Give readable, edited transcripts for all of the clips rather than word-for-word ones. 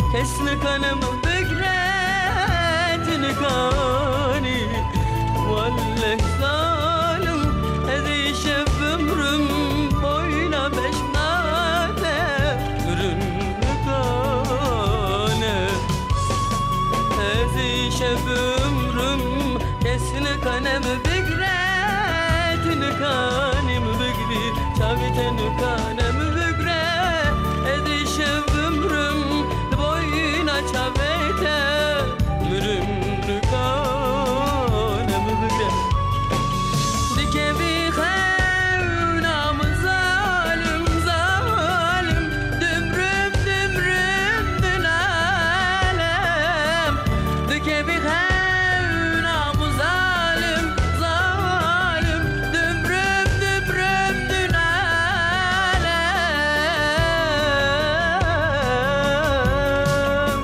kesni kanım bükretini kani vallahi zalim edişip ömrüm boyuna beşnade ürünlü kane edişip ömrüm kesni kanım bükretini kanim bükri çaviteni kanem bükre edişip ömrüm boyuna çavete ürünlü kanem bükre dikevi xevnam zalim zalim dümrüm dümrüm dünalem dikevi xevnam zalim zalim dümrüm dümrüm dünalem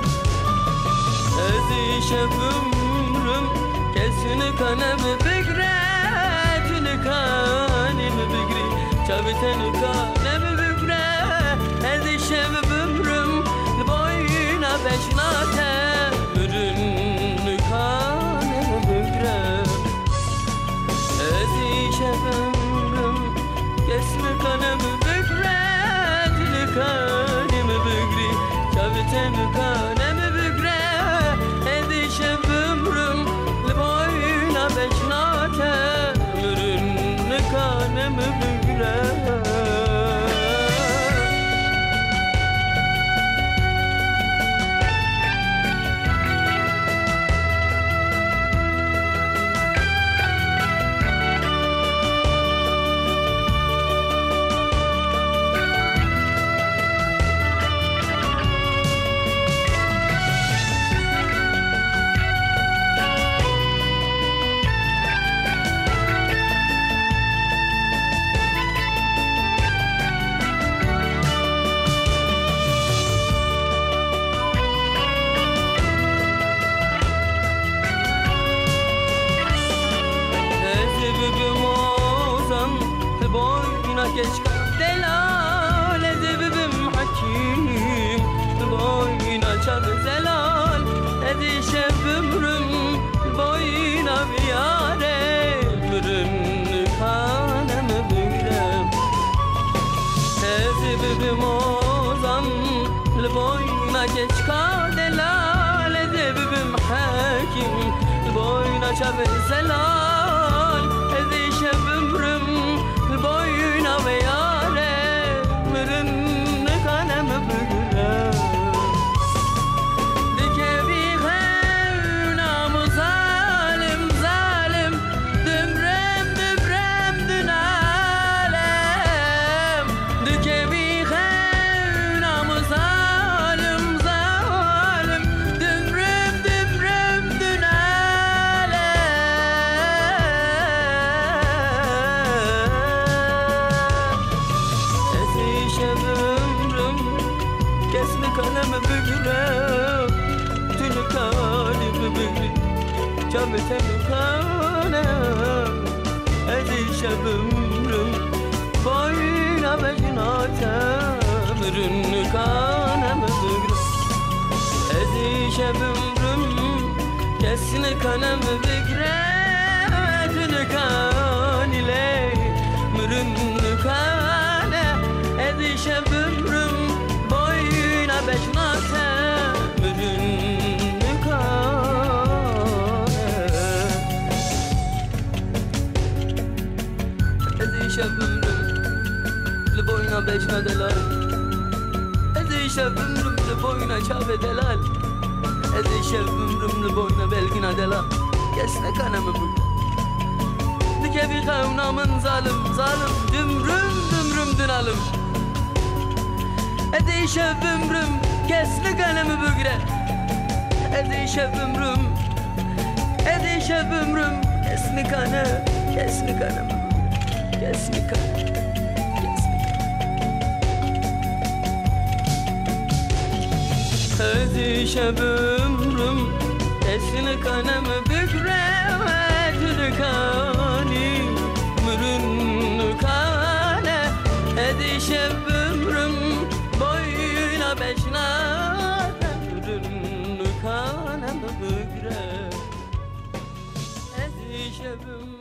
ezişep ömrüm kesini kanım bükretini kanim bükri çaviteni kanem bükre ezişep ömrüm boyuna beşnate ürünlü kanem bükre ezişep ömrüm kesini kanım bükretini kanim bükri çaviteni kanem bükre edişep ömrüm boyuna beşnate ürünlü kanem bükre boyuna geç delal edibim hakim boyuna çab zelal edişep ömrüm boyuna biyare ürünlü kanem bügrem edibim ozam boyuna geç delal edibim hakim boyuna çab zelal edişep ömrüm boyuna ve yâre mürünlü kanem bükre dikevi xevnam zalim zalim dümrem dümrem dünalem dikevi xevnam zalim zalim dümrem dümrem dünalem kesni kanım bükre tülü kalim bükri çaviteni kanem edişep ömrüm boyuna beşnate ürünlü kanem bükre edişep ömrüm kesni kanım bükre tülü kanile mürünlü kane edişep ömrüm boyuna beşnate ürünlü kane edişep ömrüm boyuna beşnadeler edişep ömrüm boyuna çave delal edişep ömrüm boyuna belgina delal kesne kanımı bu dikevi xevnamın zalim zalim dümrüm dümrüm dünalım edişep ömrüm kesni kanımı bükre edişep ömrüm kesni kanım kesni kanım kesni kanım edişep ömrüm kesni kanım bükre tülü kani mürünlü kane edişep ömrüm boyuna beşnate şebim